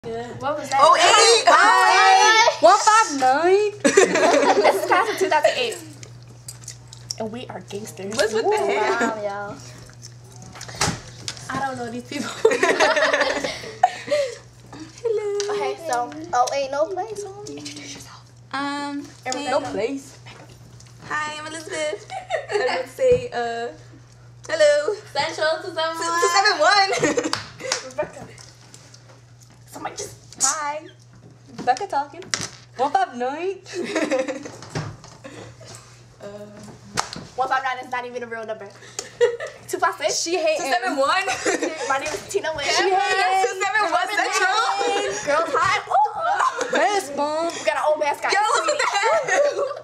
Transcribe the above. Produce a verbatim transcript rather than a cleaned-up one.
What was that? Oh, eight! Oh, One five nine. This is class of two thousand eight. And we are gangsters. What's with the hair? Wow, y'all. I don't know these people. Hello. Okay, so oh ain't no place on. Introduce yourself. Um, No place. hi, I'm Elizabeth. I would say, uh, hello. Central two seven two seven one. Rebecca. Somebody just. Hi. Becca talking. One five nine. one five nine is not even a real number. two five six. She hating. two seven one. My name is Tina Lynn. She hating. two seven one Central. Girls High. Ooh. Best bomb. We got an old mascot. Yo, look at that.